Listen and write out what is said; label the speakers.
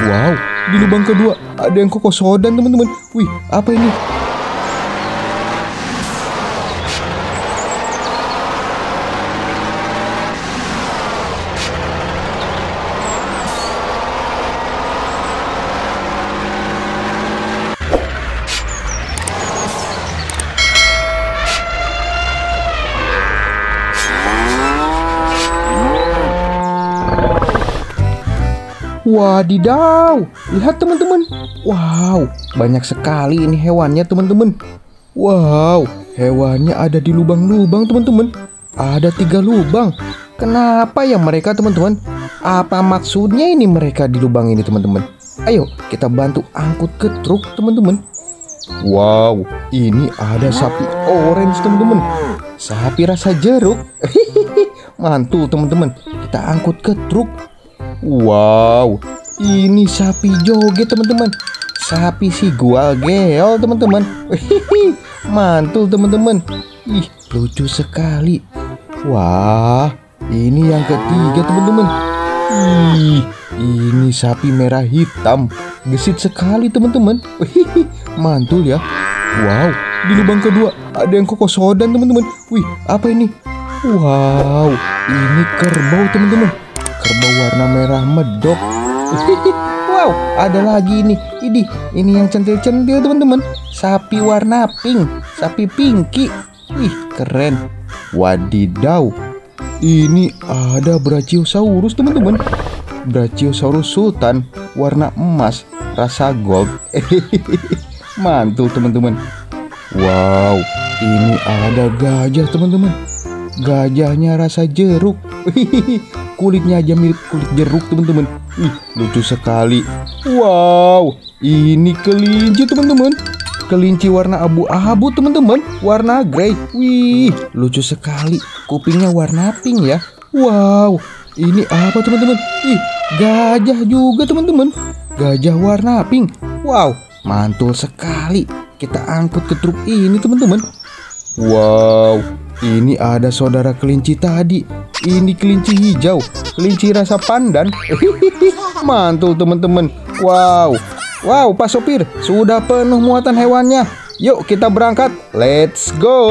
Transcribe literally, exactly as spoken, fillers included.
Speaker 1: Wow, di lubang kedua ada yang kokosodan teman-teman. Wih, apa ini? Wadidaw, lihat teman-teman. Wow, banyak sekali ini hewannya teman-teman. Wow, hewannya ada di lubang-lubang teman-teman. Ada tiga lubang. Kenapa ya mereka teman-teman? Apa maksudnya ini mereka di lubang ini teman-teman? Ayo kita bantu angkut ke truk teman-teman. Wow, ini ada sapi orange teman-teman. Sapi rasa jeruk. Mantul teman-teman. Kita angkut ke truk. Wow, ini sapi joget teman-teman. Sapi si gual geol teman-teman. Mantul teman-teman. Ih, lucu sekali. Wah, ini yang ketiga teman-teman. Ih, ini sapi merah hitam. Gesit sekali teman-teman. Mantul ya. Wow, di lubang kedua ada yang kokosodan teman-teman. Wih, apa ini? Wow, ini kerbau teman-teman. Kerbau warna merah medok. Wow, ada lagi ini. Ini, ini yang centil-centil teman-teman. Sapi warna pink, sapi pinky. Wih, keren. Wadidaw. Ini ada Brachiosaurus teman-teman. Brachiosaurus sultan warna emas, rasa gold. Mantul teman-teman. Wow, ini ada gajah teman-teman. Gajahnya rasa jeruk. Kulitnya aja mirip kulit jeruk teman-teman. Wih, lucu sekali. Wow, ini kelinci teman-teman. Kelinci warna abu-abu teman-teman. Warna grey. Wih, lucu sekali. Kupingnya warna pink ya. Wow, ini apa teman-teman? Ih, gajah juga teman-teman. Gajah warna pink. Wow, mantul sekali. Kita angkut ke truk ini teman-teman. Wow, ini ada saudara kelinci tadi. Ini kelinci hijau, kelinci rasa pandan. Mantul teman-teman. Wow, wow Pak Sopir, sudah penuh muatan hewannya. Yuk kita berangkat. Let's go.